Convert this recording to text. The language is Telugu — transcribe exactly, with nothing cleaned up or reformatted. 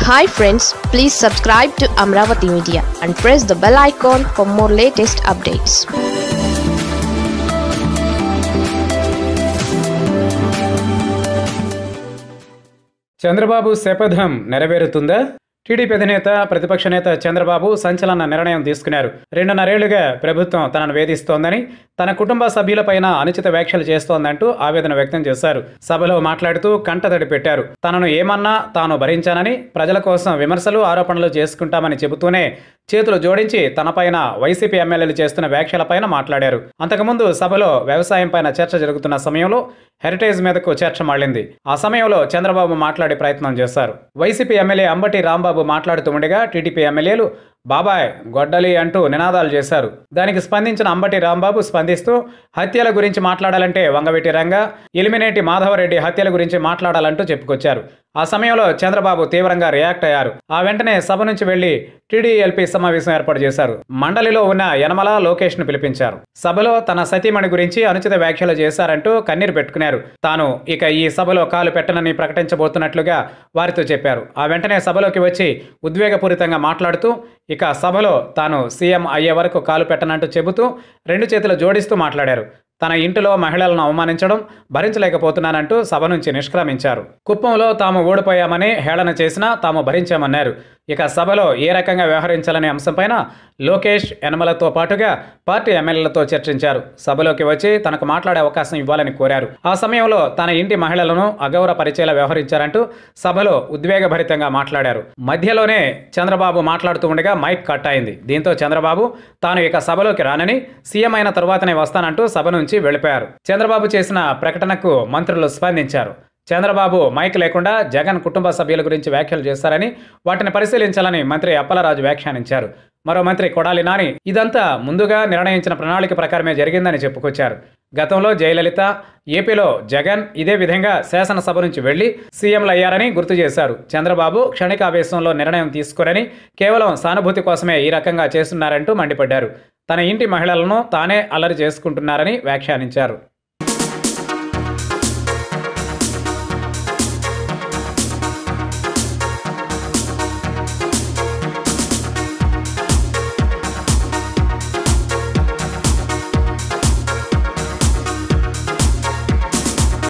Hi friends, please subscribe to Amaravathi Media and press the bell icon for more latest updates. Chandrababu శపథం నెరవేరుతుందా? టీడీపీ అధినేత ప్రతిపక్ష నేత చంద్రబాబు సంచలన నిర్ణయం తీసుకున్నారు. రెండున్నరేళ్లుగా ప్రభుత్వం తనను వేధిస్తోందని, తన కుటుంబ సభ్యులపైన అనుచిత వ్యాఖ్యలు చేస్తోందంటూ ఆవేదన వ్యక్తం చేశారు. సభలో మాట్లాడుతూ కంటతడి పెట్టారు. తనను ఏమన్నా తాను భరించానని, ప్రజల కోసం విమర్శలు ఆరోపణలు చేసుకుంటామని చెబుతూనే చేతులు జోడించి తనపైన వైసీపీ ఎమ్మెల్యేలు చేస్తున్న వ్యాఖ్యలపైన మాట్లాడారు. అంతకుముందు సభలో వ్యవసాయం పైన చర్చ జరుగుతున్న సమయంలో హెరిటేజ్ మీదకు చర్చ మళ్లింది. ఆ సమయంలో చంద్రబాబు మాట్లాడే ప్రయత్నం చేశారు. వైసీపీ ఎమ్మెల్యే అంబటి రాంబాబు మాట్లాడుతూ ఉండగా టీడీపీ ఎమ్మెల్యేలు బాబాయ్ గొడ్డలి అంటూ నినాదాలు చేశారు. దానికి స్పందించిన అంబటి రాంబాబు స్పందిస్తూ హత్యల గురించి మాట్లాడాలంటే వంగవీటి రంగ, ఎలిమినేటి మాధవరెడ్డి హత్యల గురించి మాట్లాడాలంటూ చెప్పుకొచ్చారు. ఆ సమయంలో చంద్రబాబు తీవ్రంగా రియాక్ట్ అయ్యారు. ఆ వెంటనే సభ నుంచి వెళ్లి టీడీఎల్పీ సమావేశం ఏర్పాటు చేశారు. మండలిలో ఉన్న యనమల లోకేష్ ను పిలిపించారు. సభలో తన సతీమణి గురించి అనుచిత వ్యాఖ్యలు చేశారంటూ కన్నీరు పెట్టుకున్నారు. తాను ఇక ఈ సభలో కాలు పెట్టనని ప్రకటించబోతున్నట్లుగా వారితో చెప్పారు. ఆ వెంటనే సభలోకి వచ్చి ఉద్వేగపూరితంగా మాట్లాడుతూ ఇక సభలో తాను సీఎం అయ్యే వరకు కాలు పెట్టనంటూ చెబుతూ రెండు చేతులు జోడిస్తూ మాట్లాడారు. తన ఇంటిలో మహిళలను అవమానించడం భరించలేకపోతున్నానంటూ సభ నుంచి నిష్క్రమించారు. కుప్పంలో తాము ఓడిపోయామని హేళన చేసినా తాము భరించామన్నారు. ఇక సభలో ఏ రకంగా వ్యవహరించాలనే అంశంపైన లోకేష్, యనమలతో పాటుగా పార్టీ ఎమ్మెల్యేలతో చర్చించారు. సభలోకి వచ్చి తనకు మాట్లాడే అవకాశం ఇవ్వాలని కోరారు. ఆ సమయంలో తన ఇంటి మహిళలను అగౌరవపరిచేలా వ్యవహరించారంటూ సభలో ఉద్వేగభరితంగా మాట్లాడారు. మధ్యలోనే చంద్రబాబు మాట్లాడుతూ ఉండగా మైక్ కట్ అయింది. దీంతో చంద్రబాబు తాను ఇక సభలోకి రానని, సీఎం అయిన తరువాతనే వస్తానంటూ సభ నుంచి వెళ్ళిపోయారు. చంద్రబాబు చేసిన ప్రకటనకు మంత్రులు స్పందించారు. చంద్రబాబు మైక్ లేకుండా జగన్ కుటుంబ సభ్యుల గురించి వ్యాఖ్యలు చేశారని, వాటిని పరిశీలించాలని మంత్రి అప్పలరాజు వ్యాఖ్యానించారు. మరో మంత్రి కొడాలి నాని ఇదంతా ముందుగా నిర్ణయించిన ప్రణాళిక ప్రకారమే జరిగిందని చెప్పుకొచ్చారు. గతంలో జయలలిత, ఏపీలో జగన్ ఇదే విధంగా శాసనసభ నుంచి వెళ్లి సీఎంలు అయ్యారని గుర్తు చేశారు. చంద్రబాబు క్షణికావేశంలో నిర్ణయం తీసుకోరని, కేవలం సానుభూతి కోసమే ఈ రకంగా చేస్తున్నారంటూ మండిపడ్డారు. తన ఇంటి మహిళలను తానే అల్లరి చేసుకుంటున్నారని వ్యాఖ్యానించారు.